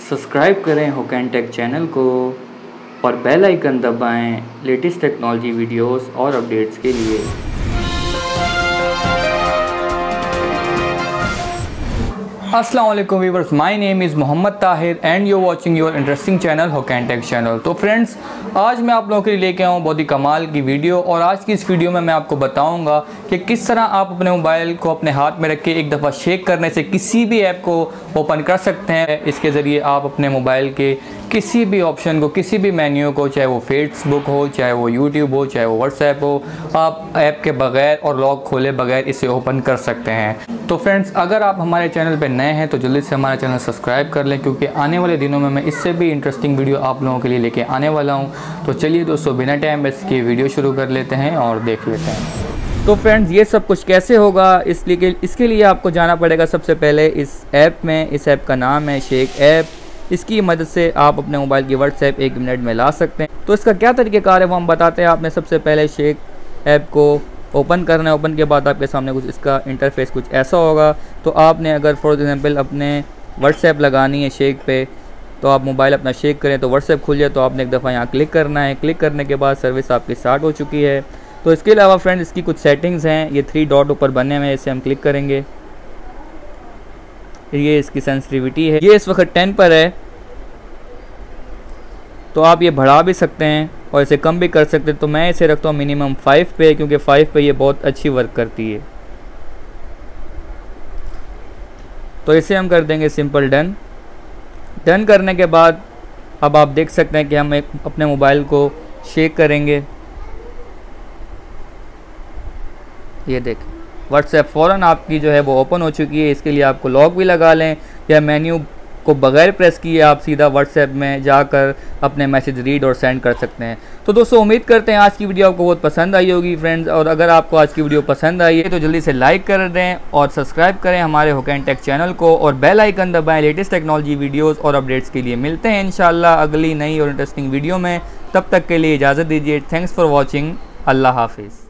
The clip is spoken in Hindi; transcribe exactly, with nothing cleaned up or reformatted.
सब्सक्राइब करें हुकैन टेक चैनल को और बेल आइकन दबाएं लेटेस्ट टेक्नोलॉजी वीडियोस और अपडेट्स के लिए। अस्सलाम वालेकुम viewers, my name is Mohammad Tahir and you watching your interesting channel Hukain tech channel. तो फ्रेंड्स, आज मैं आप लोगों के लिए लेके आऊँ बहुत ही कमाल की वीडियो और आज की इस वीडियो में मैं आपको बताऊंगा कि किस तरह आप अपने मोबाइल को अपने हाथ में रख के एक दफ़ा शेक करने से किसी भी ऐप को ओपन कर सकते हैं। इसके ज़रिए आप अपने मोबाइल के किसी भी ऑप्शन को, किसी भी मेन्यू को, चाहे वो फेसबुक हो, चाहे वो यूट्यूब हो, चाहे वो व्हाट्सएप हो, आप ऐप के बगैर और लॉक खोले बगैर इसे ओपन कर सकते हैं। तो फ्रेंड्स, अगर आप हमारे चैनल पर नए हैं तो जल्दी से हमारा चैनल सब्सक्राइब कर लें, क्योंकि आने वाले दिनों में मैं इससे भी इंटरेस्टिंग वीडियो आप लोगों के लिए लेके आने वाला हूँ। तो चलिए दोस्तों, बिना टाइम वेस्ट किए वीडियो शुरू कर लेते हैं और देख लेते हैं। तो फ्रेंड्स, ये सब कुछ कैसे होगा, इसलिए इसके लिए आपको जाना पड़ेगा सबसे पहले इस ऐप में। इस ऐप का नाम है शेक ऐप। इसकी मदद से आप अपने मोबाइल की व्हाट्सएप एक मिनट में ला सकते हैं। तो इसका क्या तरीक़ेकार है वो हम बताते हैं। आपने सबसे पहले शेक ऐप को ओपन करना है। ओपन के बाद आपके सामने कुछ इसका इंटरफेस कुछ ऐसा होगा। तो आपने अगर फॉर एग्जांपल अपने व्हाट्सएप लगानी है शेक पे, तो आप मोबाइल अपना शेक करें तो व्हाट्सएप खुल जाए। तो आपने एक दफ़ा यहाँ क्लिक करना है। क्लिक करने के बाद सर्विस आपकी स्टार्ट हो चुकी है। तो इसके अलावा फ्रेंड्स, इसकी कुछ सेटिंग्स हैं। ये थ्री डॉट ऊपर बने हुए हैं, इसे हम क्लिक करेंगे। ये इसकी सेंसिटिविटी है, ये इस वक्त टेन पर है। तो आप ये बढ़ा भी सकते हैं और इसे कम भी कर सकते हैं। तो मैं इसे रखता हूँ मिनिमम फाइव पे, क्योंकि फाइव पे ये बहुत अच्छी वर्क करती है। तो इसे हम कर देंगे सिंपल डन। डन करने के बाद अब आप देख सकते हैं कि हम एक अपने मोबाइल को शेक करेंगे। ये देख, व्हाट्सएप फ़ौरन आपकी जो है वो ओपन हो चुकी है। इसके लिए आपको लॉक भी लगा लें या मेन्यू को बगैर प्रेस किए आप सीधा व्हाट्सएप में जाकर अपने मैसेज रीड और सेंड कर सकते हैं। तो दोस्तों, उम्मीद करते हैं आज की वीडियो आपको बहुत पसंद आई होगी फ्रेंड्स। और अगर आपको आज की वीडियो पसंद आई है तो जल्दी से लाइक कर दें और सब्सक्राइब करें हमारे हुकैन टेक चैनल को और बेल आइकन दबाएं लेटेस्ट टेक्नोलॉजी वीडियोज़ और अपडेट्स के लिए। मिलते हैं इंशाल्लाह अगली नई और इंटरेस्टिंग वीडियो में। तब तक के लिए इजाज़त दीजिए। Thanks for watching. अल्लाह हाफिज़।